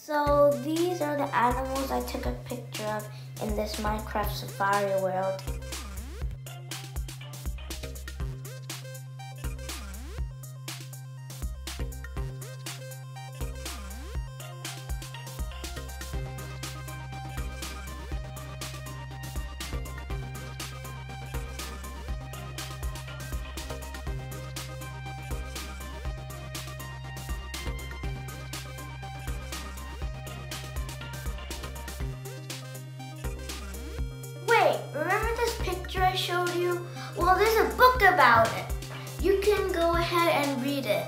So these are the animals I took a picture of in this Minecraft Safari world. Wait, remember this picture I showed you? Well, there's a book about it. You can go ahead and read it.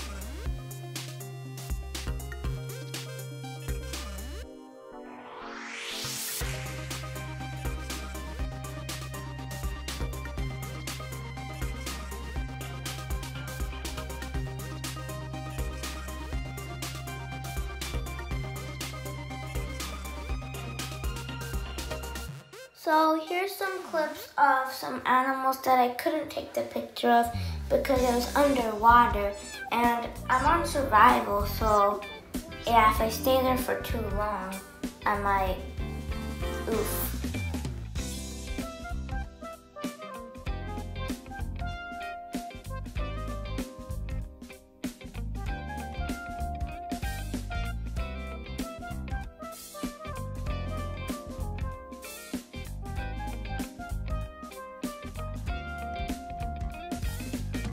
So here's some clips of some animals that I couldn't take the picture of because it was underwater, and I'm on survival, so yeah, if I stay there for too long, I might, oof.